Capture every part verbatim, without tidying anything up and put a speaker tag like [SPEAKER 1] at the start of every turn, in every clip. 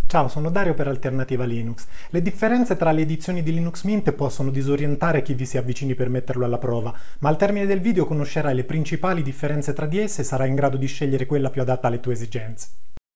[SPEAKER 1] Ciao, sono Dario per Alternativa Linux. Le differenze tra le edizioni di Linux Mint possono disorientare chi vi si avvicini per metterlo alla prova, ma al termine del video conoscerai le principali differenze tra di esse e sarai in grado di scegliere quella più adatta alle tue esigenze.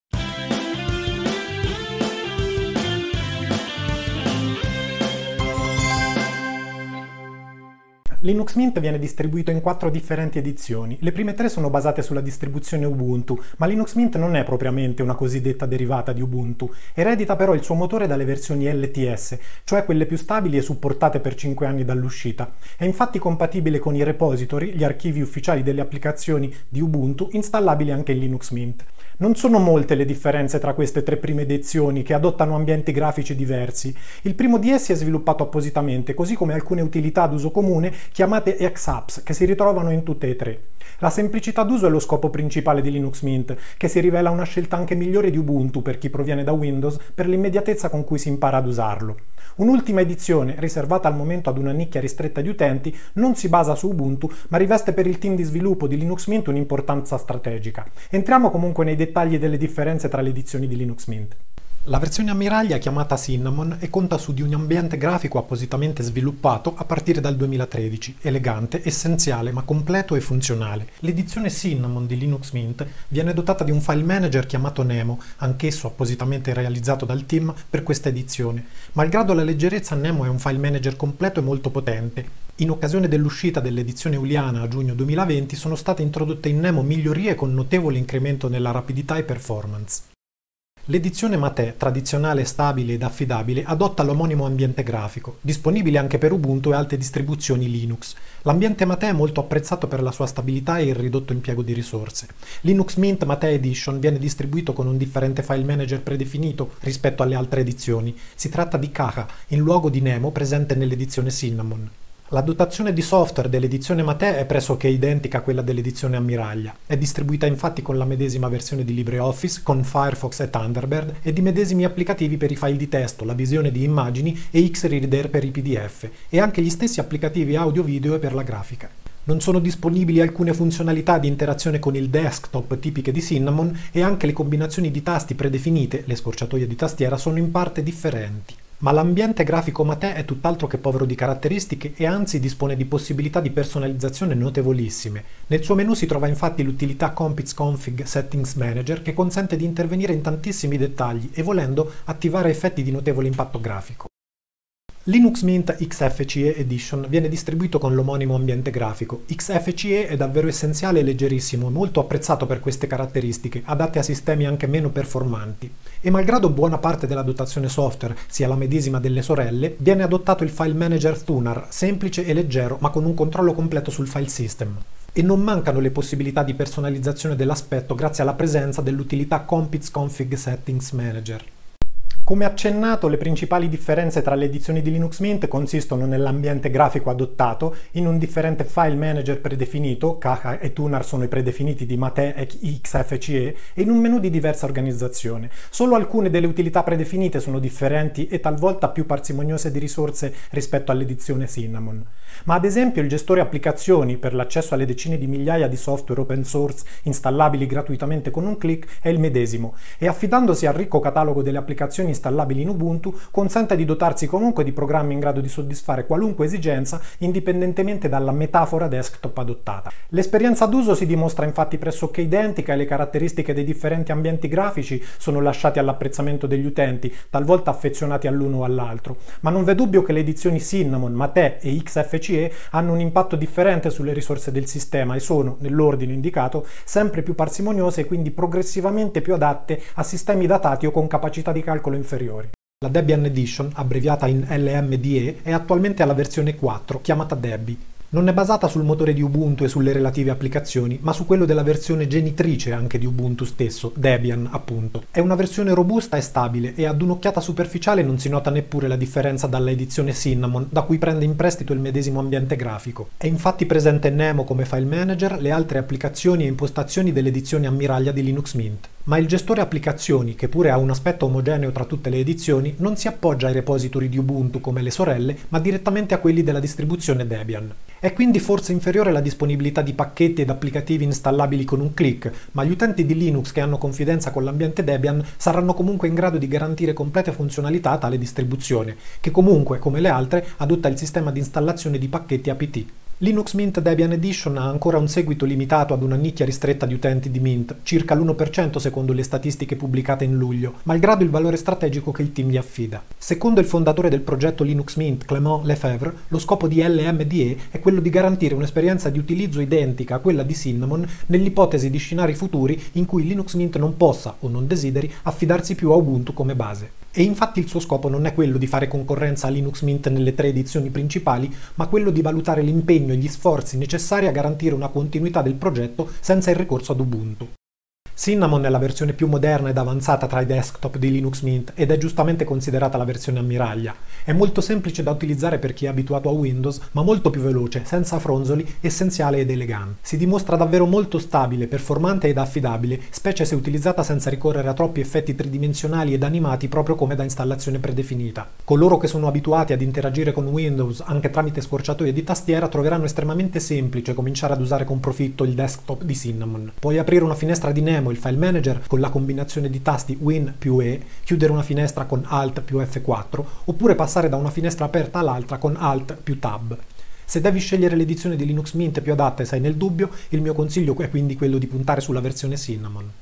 [SPEAKER 1] Linux Mint viene distribuito in quattro differenti edizioni. Le prime tre sono basate sulla distribuzione Ubuntu, ma Linux Mint non è propriamente una cosiddetta derivata di Ubuntu. Eredita però il suo motore dalle versioni L T S, cioè quelle più stabili e supportate per cinque anni dall'uscita. È infatti compatibile con i repository, gli archivi ufficiali delle applicazioni di Ubuntu, installabili anche in Linux Mint. Non sono molte le differenze tra queste tre prime edizioni, che adottano ambienti grafici diversi. Il primo di essi è sviluppato appositamente, così come alcune utilità ad uso comune chiamate X-Apps, che si ritrovano in tutte e tre. La semplicità d'uso è lo scopo principale di Linux Mint, che si rivela una scelta anche migliore di Ubuntu per chi proviene da Windows per l'immediatezza con cui si impara ad usarlo. Un'ultima edizione, riservata al momento ad una nicchia ristretta di utenti, non si basa su Ubuntu, ma riveste per il team di sviluppo di Linux Mint un'importanza strategica. Entriamo comunque nei dettagli delle differenze tra le edizioni di Linux Mint. La versione ammiraglia è chiamata Cinnamon e conta su di un ambiente grafico appositamente sviluppato a partire dal duemilatredici, elegante, essenziale ma completo e funzionale. L'edizione Cinnamon di Linux Mint viene dotata di un file manager chiamato Nemo, anch'esso appositamente realizzato dal team per questa edizione. Malgrado la leggerezza, Nemo è un file manager completo e molto potente. In occasione dell'uscita dell'edizione Uliana a giugno duemilaventi sono state introdotte in Nemo migliorie con notevole incremento nella rapidità e performance. L'edizione Mate, tradizionale, stabile ed affidabile, adotta l'omonimo ambiente grafico, disponibile anche per Ubuntu e altre distribuzioni Linux. L'ambiente Mate è molto apprezzato per la sua stabilità e il ridotto impiego di risorse. Linux Mint Mate Edition viene distribuito con un differente file manager predefinito rispetto alle altre edizioni. Si tratta di Caja, in luogo di Nemo presente nell'edizione Cinnamon. La dotazione di software dell'edizione Mate è pressoché identica a quella dell'edizione ammiraglia. È distribuita infatti con la medesima versione di LibreOffice, con Firefox e Thunderbird e di medesimi applicativi per i file di testo, la visione di immagini e Xreader per i P D F, e anche gli stessi applicativi audio-video e per la grafica. Non sono disponibili alcune funzionalità di interazione con il desktop tipiche di Cinnamon e anche le combinazioni di tasti predefinite, le scorciatoie di tastiera, sono in parte differenti. Ma l'ambiente grafico Mate è tutt'altro che povero di caratteristiche e anzi dispone di possibilità di personalizzazione notevolissime. Nel suo menu si trova infatti l'utilità Compiz Config Settings Manager, che consente di intervenire in tantissimi dettagli e, volendo, attivare effetti di notevole impatto grafico. Linux Mint X F C E Edition viene distribuito con l'omonimo ambiente grafico. X F C E è davvero essenziale e leggerissimo, molto apprezzato per queste caratteristiche, adatte a sistemi anche meno performanti. E malgrado buona parte della dotazione software sia la medesima delle sorelle, viene adottato il file manager Thunar, semplice e leggero ma con un controllo completo sul file system. E non mancano le possibilità di personalizzazione dell'aspetto grazie alla presenza dell'utilità Compiz Config Settings Manager. Come accennato, le principali differenze tra le edizioni di Linux Mint consistono nell'ambiente grafico adottato, in un differente file manager predefinito, Caja e Thunar sono i predefiniti di Mate e X F C E, e in un menu di diversa organizzazione. Solo alcune delle utilità predefinite sono differenti e talvolta più parsimoniose di risorse rispetto all'edizione Cinnamon. Ma ad esempio il gestore applicazioni per l'accesso alle decine di migliaia di software open source installabili gratuitamente con un clic è il medesimo, e affidandosi al ricco catalogo delle applicazioni installabili in Ubuntu consente di dotarsi comunque di programmi in grado di soddisfare qualunque esigenza indipendentemente dalla metafora desktop adottata. L'esperienza d'uso si dimostra infatti pressoché identica e le caratteristiche dei differenti ambienti grafici sono lasciate all'apprezzamento degli utenti, talvolta affezionati all'uno o all'altro, ma non v'è dubbio che le edizioni Cinnamon, Mate e X F C E hanno un impatto differente sulle risorse del sistema e sono, nell'ordine indicato, sempre più parsimoniose e quindi progressivamente più adatte a sistemi datati o con capacità di calcolo inferiori. La Debian Edition, abbreviata in L M D E, è attualmente alla versione quattro, chiamata Debi. Non è basata sul motore di Ubuntu e sulle relative applicazioni, ma su quello della versione genitrice anche di Ubuntu stesso, Debian appunto. È una versione robusta e stabile e ad un'occhiata superficiale non si nota neppure la differenza dalla edizione Cinnamon, da cui prende in prestito il medesimo ambiente grafico. È infatti presente Nemo come file manager, le altre applicazioni e impostazioni dell'edizione ammiraglia di Linux Mint. Ma il gestore applicazioni, che pure ha un aspetto omogeneo tra tutte le edizioni, non si appoggia ai repository di Ubuntu come le sorelle, ma direttamente a quelli della distribuzione Debian. È quindi forse inferiore la disponibilità di pacchetti ed applicativi installabili con un click, ma gli utenti di Linux che hanno confidenza con l'ambiente Debian saranno comunque in grado di garantire complete funzionalità a tale distribuzione, che comunque, come le altre, adotta il sistema di installazione di pacchetti apt. Linux Mint Debian Edition ha ancora un seguito limitato ad una nicchia ristretta di utenti di Mint, circa l'uno per cento secondo le statistiche pubblicate in luglio, malgrado il valore strategico che il team gli affida. Secondo il fondatore del progetto Linux Mint, Clément Lefebvre, lo scopo di L M D E è quello di garantire un'esperienza di utilizzo identica a quella di Cinnamon nell'ipotesi di scenari futuri in cui Linux Mint non possa, o non desideri, affidarsi più a Ubuntu come base. E infatti il suo scopo non è quello di fare concorrenza a Linux Mint nelle tre edizioni principali, ma quello di valutare l'impegno e gli sforzi necessari a garantire una continuità del progetto senza il ricorso ad Ubuntu. Cinnamon è la versione più moderna ed avanzata tra i desktop di Linux Mint ed è giustamente considerata la versione ammiraglia. È molto semplice da utilizzare per chi è abituato a Windows, ma molto più veloce, senza fronzoli, essenziale ed elegante. Si dimostra davvero molto stabile, performante ed affidabile, specie se utilizzata senza ricorrere a troppi effetti tridimensionali ed animati proprio come da installazione predefinita. Coloro che sono abituati ad interagire con Windows anche tramite scorciatoie di tastiera troveranno estremamente semplice cominciare ad usare con profitto il desktop di Cinnamon. Puoi aprire una finestra di Nemo, il file manager, con la combinazione di tasti Win più E, chiudere una finestra con Alt più F quattro, oppure passare da una finestra aperta all'altra con Alt più Tab. Se devi scegliere l'edizione di Linux Mint più adatta e sei nel dubbio, il mio consiglio è quindi quello di puntare sulla versione Cinnamon.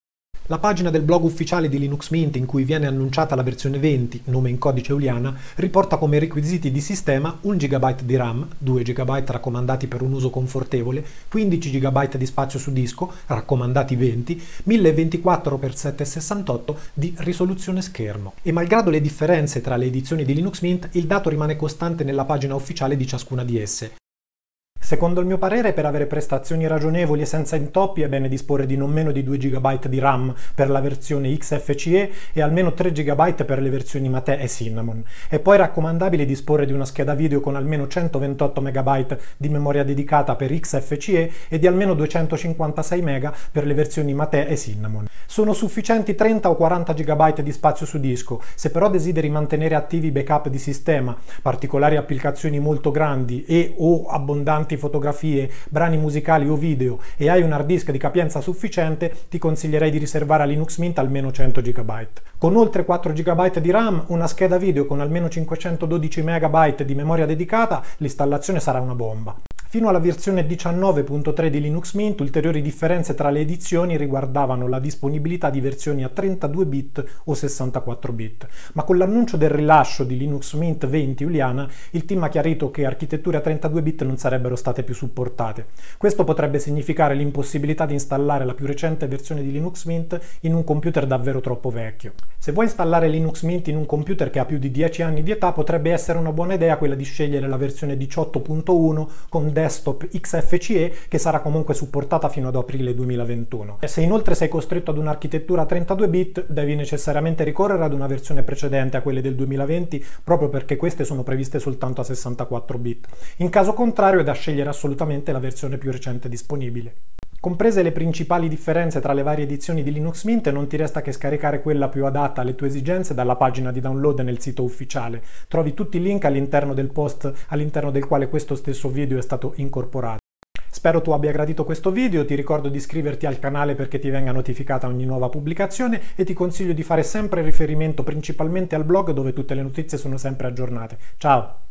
[SPEAKER 1] La pagina del blog ufficiale di Linux Mint in cui viene annunciata la versione venti, nome in codice Juliana, riporta come requisiti di sistema un giga byte di RAM, due giga byte raccomandati per un uso confortevole, quindici giga byte di spazio su disco, raccomandati venti, mille ventiquattro per settecentosessantotto di risoluzione schermo. E malgrado le differenze tra le edizioni di Linux Mint, il dato rimane costante nella pagina ufficiale di ciascuna di esse. Secondo il mio parere, per avere prestazioni ragionevoli e senza intoppi è bene disporre di non meno di due giga byte di RAM per la versione X F C E e almeno tre giga byte per le versioni Mate e Cinnamon. È poi raccomandabile disporre di una scheda video con almeno centoventotto mega byte di memoria dedicata per X F C E e di almeno duecentocinquantasei mega per le versioni Mate e Cinnamon. Sono sufficienti trenta o quaranta giga byte di spazio su disco. Se però desideri mantenere attivi i backup di sistema, particolari applicazioni molto grandi e o abbondanti fotografie, brani musicali o video e hai un hard disk di capienza sufficiente, ti consiglierei di riservare a Linux Mint almeno cento giga byte. Con oltre quattro giga byte di RAM, una scheda video con almeno cinquecentododici mega byte di memoria dedicata, l'installazione sarà una bomba. Fino alla versione diciannove punto tre di Linux Mint, ulteriori differenze tra le edizioni riguardavano la disponibilità di versioni a trentadue bit o sessantaquattro bit, ma con l'annuncio del rilascio di Linux Mint venti Juliana, il team ha chiarito che architetture a trentadue bit non sarebbero state più supportate. Questo potrebbe significare l'impossibilità di installare la più recente versione di Linux Mint in un computer davvero troppo vecchio. Se vuoi installare Linux Mint in un computer che ha più di dieci anni di età, potrebbe essere una buona idea quella di scegliere la versione diciotto punto uno con desktop X F C E, che sarà comunque supportata fino ad aprile duemilaventuno. E se inoltre sei costretto ad un'architettura a trentadue bit, devi necessariamente ricorrere ad una versione precedente a quelle del duemilaventi, proprio perché queste sono previste soltanto a sessantaquattro bit. In caso contrario è da scegliere assolutamente la versione più recente disponibile. Comprese le principali differenze tra le varie edizioni di Linux Mint, non ti resta che scaricare quella più adatta alle tue esigenze dalla pagina di download nel sito ufficiale. Trovi tutti i link all'interno del post all'interno del quale questo stesso video è stato incorporato. Spero tu abbia gradito questo video, ti ricordo di iscriverti al canale perché ti venga notificata ogni nuova pubblicazione e ti consiglio di fare sempre riferimento principalmente al blog dove tutte le notizie sono sempre aggiornate. Ciao!